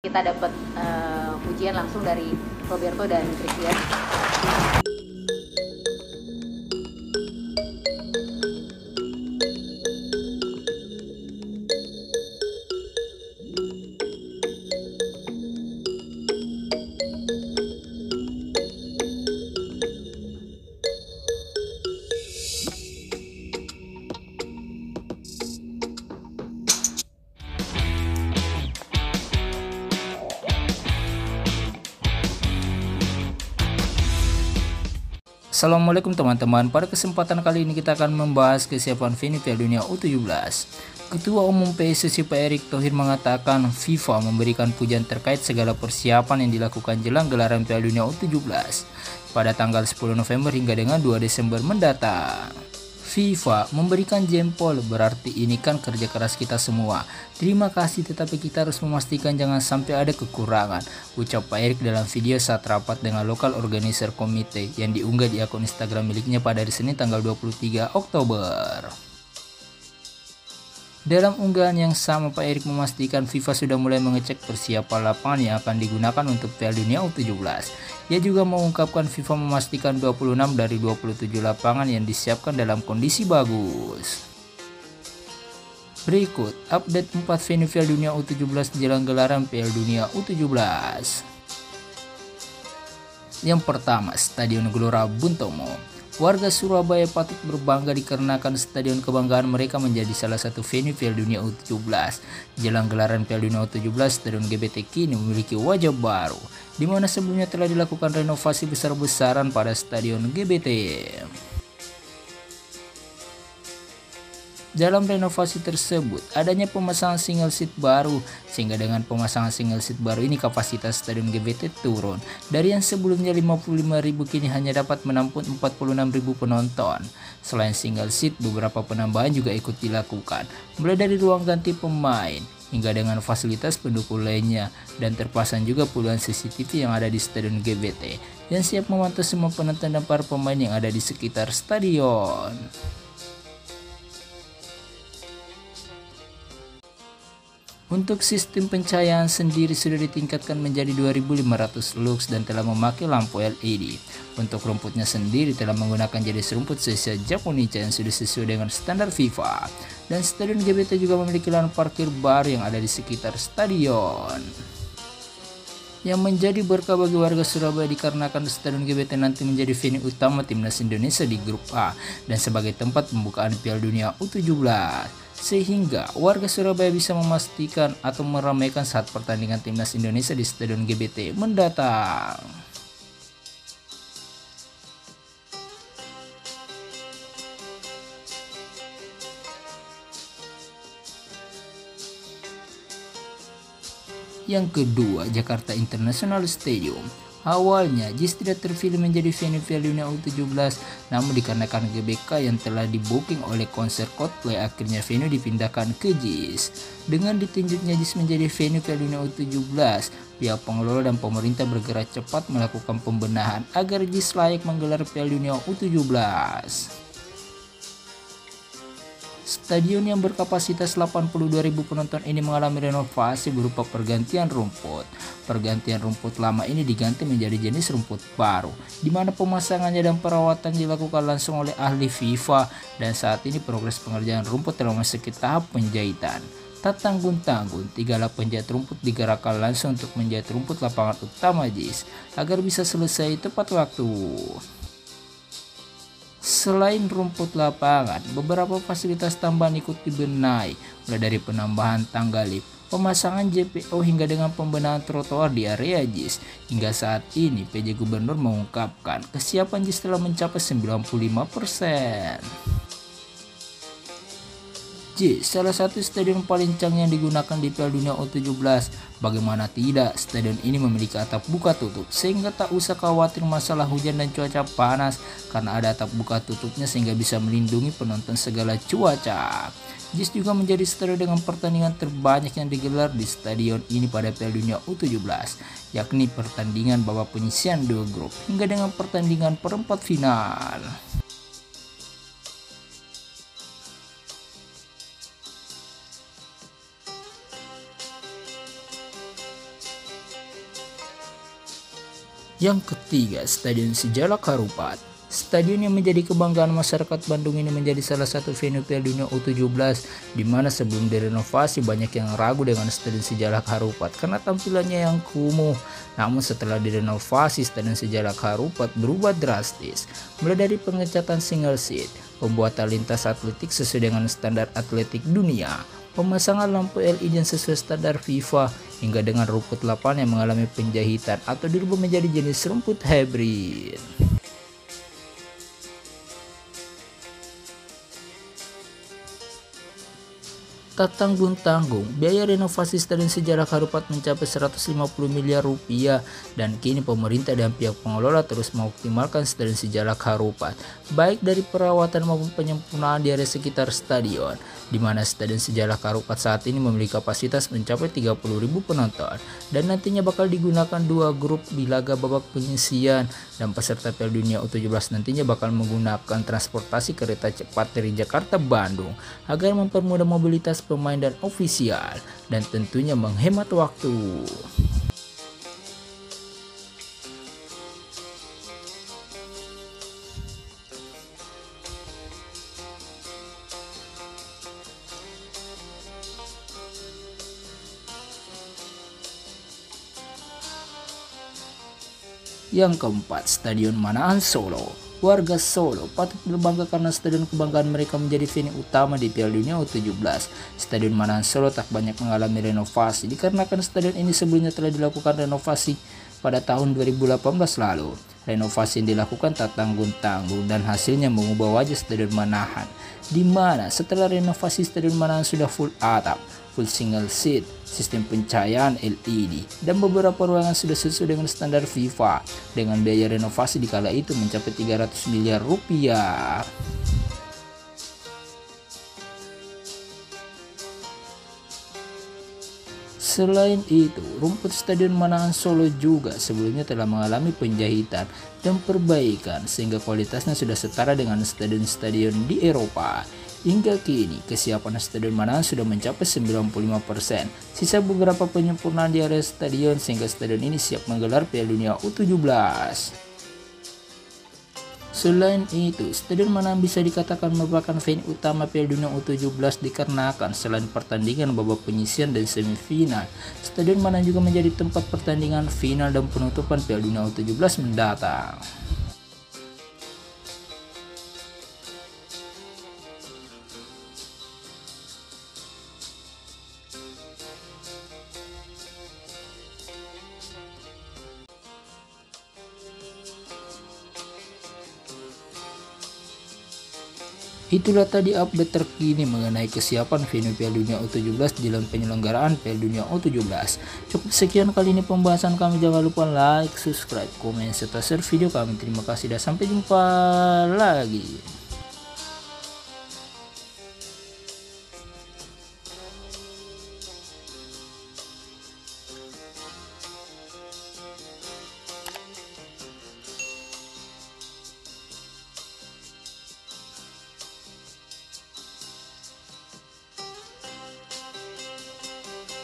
Kita dapat pujian langsung dari Roberto dan Christian. Assalamualaikum teman-teman, pada kesempatan kali ini kita akan membahas kesiapan venue Piala Dunia U17. Ketua Umum PSSI Pak Erick Thohir mengatakan FIFA memberikan pujian terkait segala persiapan yang dilakukan jelang gelaran Piala Dunia U17 pada tanggal 10 November hingga dengan 2 Desember mendatang. FIFA memberikan jempol, berarti ini kan kerja keras kita semua. Terima kasih, tetapi kita harus memastikan jangan sampai ada kekurangan, ucap Pak Erick dalam video saat rapat dengan lokal organizer komite yang diunggah di akun Instagram miliknya pada hari Senin tanggal 23 Oktober. Dalam unggahan yang sama, Pak Erick memastikan FIFA sudah mulai mengecek persiapan lapangan yang akan digunakan untuk Piala Dunia U17. Ia juga mengungkapkan FIFA memastikan 26 dari 27 lapangan yang disiapkan dalam kondisi bagus. Berikut update 4 venue Piala Dunia U17 jelang gelaran Piala Dunia U17. Yang pertama, Stadion Gelora Bung Tomo. Warga Surabaya patut berbangga dikarenakan stadion kebanggaan mereka menjadi salah satu venue Piala Dunia U17. Jelang gelaran Piala Dunia U17, Stadion GBT kini memiliki wajah baru, di mana sebelumnya telah dilakukan renovasi besar-besaran pada Stadion GBT. Dalam renovasi tersebut, adanya pemasangan single seat baru, sehingga dengan pemasangan single seat baru ini kapasitas Stadion GBT turun. Dari yang sebelumnya 55.000 kini hanya dapat menampung 46.000 penonton. Selain single seat, beberapa penambahan juga ikut dilakukan, mulai dari ruang ganti pemain, hingga dengan fasilitas pendukung lainnya, dan terpasang juga puluhan CCTV yang ada di Stadion GBT, yang siap memantau semua penonton dan para pemain yang ada di sekitar stadion. Untuk sistem pencahayaan sendiri sudah ditingkatkan menjadi 2500 lux dan telah memakai lampu LED. Untuk rumputnya sendiri telah menggunakan jenis rumput spesial Japonica yang sudah sesuai dengan standar FIFA. Dan Stadion GBT juga memiliki lahan parkir baru yang ada di sekitar stadion, yang menjadi berkah bagi warga Surabaya dikarenakan Stadion GBT nanti menjadi venue utama timnas Indonesia di grup A dan sebagai tempat pembukaan Piala Dunia U17. Sehingga warga Surabaya bisa memastikan atau meramaikan saat pertandingan timnas Indonesia di Stadion GBT mendatang. Yang kedua, Jakarta International Stadium. Awalnya JIS tidak terpilih menjadi venue Piala Dunia U17, namun dikarenakan GBK yang telah di-booking oleh konser Coldplay, akhirnya venue dipindahkan ke JIS. Dengan ditunjuknya JIS menjadi venue Piala Dunia U17, pihak pengelola dan pemerintah bergerak cepat melakukan pembenahan agar JIS layak menggelar Piala Dunia U17. Stadion yang berkapasitas 82.000 penonton ini mengalami renovasi berupa pergantian rumput. Pergantian rumput lama ini diganti menjadi jenis rumput baru, di mana pemasangannya dan perawatan dilakukan langsung oleh ahli FIFA, dan saat ini progres pengerjaan rumput telah memasuki tahap penjahitan. Tak tanggung-tanggung, 3 lap penjahit rumput digerakkan langsung untuk menjahit rumput lapangan utama JIS agar bisa selesai tepat waktu. Selain rumput lapangan, beberapa fasilitas tambahan ikut dibenahi, mulai dari penambahan tangga lift, pemasangan JPO hingga dengan pembenahan trotoar di area JIS. Hingga saat ini PJ Gubernur mengungkapkan kesiapan JIS telah mencapai 95%. JIS salah satu stadion paling canggih yang digunakan di Piala Dunia U17. Bagaimana tidak, stadion ini memiliki atap buka tutup sehingga tak usah khawatir masalah hujan dan cuaca panas karena ada atap buka tutupnya sehingga bisa melindungi penonton segala cuaca. JIS juga menjadi stadion dengan pertandingan terbanyak yang digelar di stadion ini pada Piala Dunia U17, yakni pertandingan babak penyisihan 2 grup hingga dengan pertandingan perempat final. Yang ketiga, Stadion Sijalak Harupat. Stadion yang menjadi kebanggaan masyarakat Bandung ini menjadi salah satu venue Piala Dunia U17, di mana sebelum direnovasi banyak yang ragu dengan Stadion Sijalak Harupat karena tampilannya yang kumuh. Namun setelah direnovasi, Stadion Sijalak Harupat berubah drastis, mulai dari pengecatan single seat, pembuatan lintas atletik sesuai dengan standar atletik dunia, pemasangan lampu LED yang sesuai standar FIFA, hingga dengan rumput lapangan yang mengalami penjahitan atau dirubah menjadi jenis rumput hybrid. Tak tanggung-tanggung, biaya renovasi Stadion Sijalak Harupat mencapai 150 miliar rupiah dan kini pemerintah dan pihak pengelola terus mengoptimalkan Stadion Sijalak Harupat, baik dari perawatan maupun penyempurnaan di area sekitar stadion, di mana Stadion Sijalak Harupat saat ini memiliki kapasitas mencapai 30.000 penonton dan nantinya bakal digunakan 2 grup di laga babak penyisian, dan peserta Piala Dunia U17 nantinya bakal menggunakan transportasi kereta cepat dari Jakarta Bandung agar mempermudah mobilitas pemain dan ofisial dan tentunya menghemat waktu. Yang keempat, Stadion Manahan Solo. Warga Solo patut berbangga karena stadion kebanggaan mereka menjadi venue utama di Piala Dunia U17. Stadion Manahan Solo tak banyak mengalami renovasi dikarenakan stadion ini sebelumnya telah dilakukan renovasi pada tahun 2018 lalu. Renovasi yang dilakukan tak tanggung-tanggung dan hasilnya mengubah wajah Stadion Manahan, di mana setelah renovasi Stadion Manahan sudah full atap, full single seat, sistem pencahayaan LED, dan beberapa ruangan sudah sesuai dengan standar FIFA, dengan biaya renovasi di kala itu mencapai 300 miliar rupiah. Selain itu, rumput Stadion Manahan Solo juga sebelumnya telah mengalami penjahitan dan perbaikan sehingga kualitasnya sudah setara dengan stadion-stadion di Eropa. Hingga kini, kesiapan Stadion Manahan sudah mencapai 95%. Sisa beberapa penyempurnaan di area stadion sehingga stadion ini siap menggelar Piala Dunia U17. Selain itu, Stadion Manahan bisa dikatakan merupakan venue utama Piala Dunia U17 dikarenakan selain pertandingan babak penyisian dan semifinal, Stadion Manahan juga menjadi tempat pertandingan final dan penutupan Piala Dunia U17 mendatang. Itulah tadi update terkini mengenai kesiapan venue Piala Dunia U17 dalam penyelenggaraan Piala Dunia U17. Cukup sekian kali ini pembahasan kami, jangan lupa like, subscribe, komen, serta share video kami. Terima kasih dan sampai jumpa lagi.